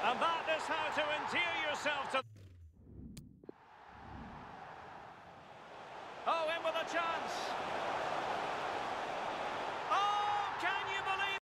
And that is how to endear yourself to... Oh, in with a chance.